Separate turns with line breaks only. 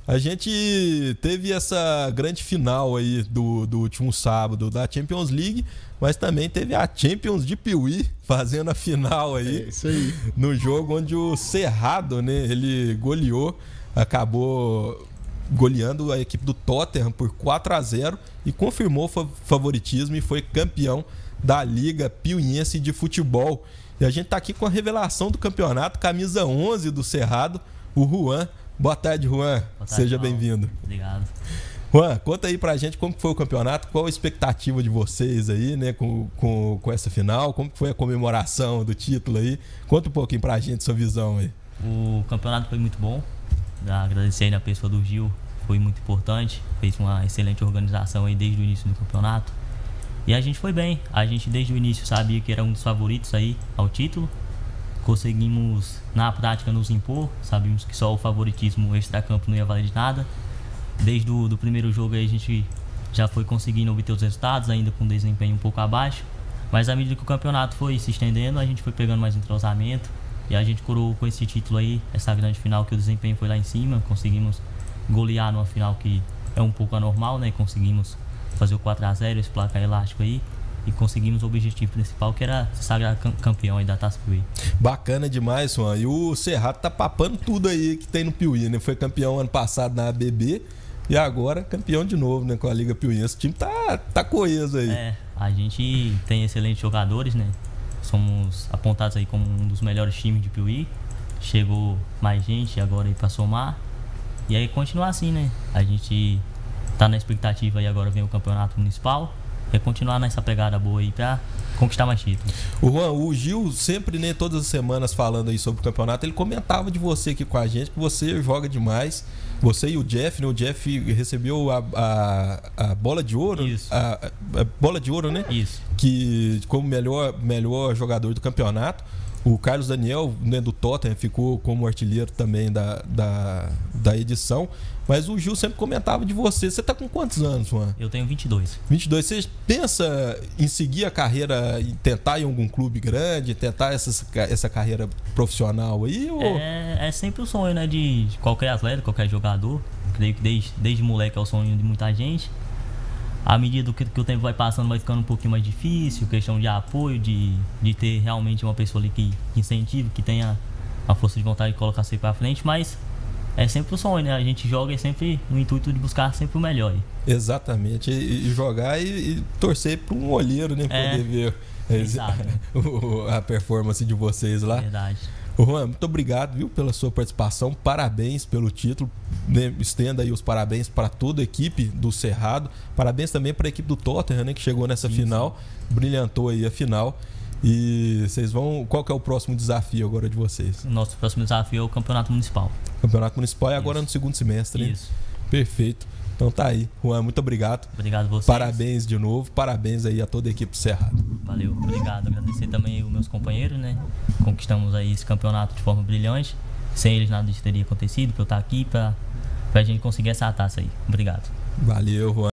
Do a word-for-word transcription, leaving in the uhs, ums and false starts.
a gente teve essa grande final aí do, do último sábado da Champions League, mas também teve a Champions de Piuí fazendo a final aí,
é isso aí.
No jogo onde o Cerrado, né, ele goleou, acabou goleando a equipe do Tottenham por quatro a zero e confirmou o favoritismo e foi campeão da Liga Piuiense de Futebol. E a gente tá aqui com a revelação do campeonato, camisa onze do Cerrado, o Juan. Boa tarde, Juan.
Boa tarde,
Seja bem-vindo.
Obrigado.
Juan, conta aí pra gente como foi o campeonato, qual a expectativa de vocês aí, né, com, com, com essa final, como foi a comemoração do título aí. Conta um pouquinho pra gente sua visão aí.
O campeonato foi muito bom. Agradecer a pessoa do Gil, foi muito importante. Fez uma excelente organização aí desde o início do campeonato. E a gente foi bem. A gente desde o início sabia que era um dos favoritos aí ao título. Conseguimos, na prática, nos impor. Sabíamos que só o favoritismo extracampo não ia valer de nada. Desde o do primeiro jogo aí a gente já foi conseguindo obter os resultados, ainda com desempenho um pouco abaixo. Mas à medida que o campeonato foi se estendendo, a gente foi pegando mais entrosamento. E a gente coroou com esse título aí, essa grande final que o desempenho foi lá em cima. Conseguimos golear numa final que é um pouco anormal, né? Conseguimos fazer o quatro a zero, esse placar elástico aí. E conseguimos o objetivo principal, que era se sagrar campeão aí da Taça Piuí.
Bacana demais, Juan. E o Cerrado tá papando tudo aí que tem no Piuí, né? Foi campeão ano passado na A B B e agora campeão de novo, né? Com a Liga Piuiense. O time tá, tá coeso aí.
É, a gente tem excelentes jogadores, né? Somos apontados aí como um dos melhores times de Piuí. Chegou mais gente agora aí pra somar. E aí continuar assim, né? A gente tá na expectativa aí, agora vem o campeonato municipal. É continuar nessa pegada boa aí pra conquistar mais títulos.
O Juan, o Gil sempre, né, todas as semanas falando aí sobre o campeonato, ele comentava de você aqui com a gente, que você joga demais. Você e o Jeff, né? O Jeff recebeu a, a, a bola de ouro.
Isso.
A, a bola de ouro, né?
Isso.
Que como melhor, melhor jogador do campeonato. O Carlos Daniel, né, do Tottenham, ficou como artilheiro também da, da, da edição. Mas o Gil sempre comentava de você. Você tá com quantos anos, Juan?
Eu tenho vinte e dois.
vinte e dois. Você pensa em seguir a carreira, em tentar em algum clube grande, tentar essa, essa carreira profissional aí? Ou...
É, é sempre o sonho, né, de, de qualquer atleta, qualquer jogador. Creio que desde, desde moleque é o sonho de muita gente. À medida que, que o tempo vai passando, vai ficando um pouquinho mais difícil, questão de apoio, de, de ter realmente uma pessoa ali que, que incentive, que tenha a força de vontade de colocar você para frente, mas é sempre o sonho, né? A gente joga e sempre no intuito de buscar sempre o melhor. Aí.
Exatamente, e, e jogar e, e torcer para um olheiro, né?
É,
poder ver a, a performance de vocês lá.
Verdade.
Juan, muito obrigado, viu, pela sua participação, parabéns pelo título, né? Estenda aí os parabéns para toda a equipe do Cerrado, parabéns também para a equipe do Tottenham, né, que chegou nessa sim, final, sim. Brilhantou aí a final. E vocês vão, qual que é o próximo desafio agora de vocês?
O nosso próximo desafio é o Campeonato Municipal.
Campeonato Municipal é agora
Isso.
no segundo semestre, né?
Isso.
Perfeito. Então tá aí, Juan, muito obrigado.
Obrigado a vocês.
Parabéns de novo, parabéns aí a toda a equipe do Cerrado.
Valeu, obrigado. Agradecer também os meus companheiros, né? Conquistamos aí esse campeonato de forma brilhante. Sem eles nada disso teria acontecido, pra eu estar aqui, pra, pra gente conseguir essa taça aí. Obrigado.
Valeu, Juan.